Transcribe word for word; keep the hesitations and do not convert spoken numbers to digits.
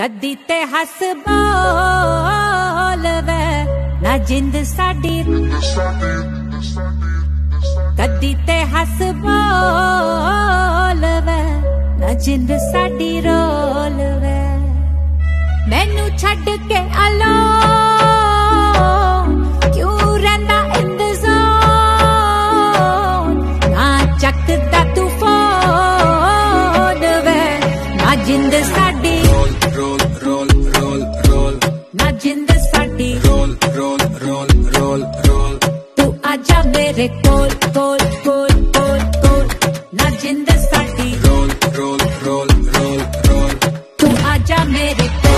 कदी ते हस बोल वे ना जिंद साडी, कदी ते हस बोल वे ना जिंद साडी रोल वे। मैनू छड़ के अलो क्यों रहंदा इंतज़ार, ना चकदा तू फोन वे ना जिंद साडी रोल रोल रोल रोल ना जिंद साडी रोल रोल रोल रोल रोल। तू आजा मेरे कोल कोल कोल कोल कोल ना जिंद साडी रोल रोल रोल रोल रोल। तू आजा मेरे कोल।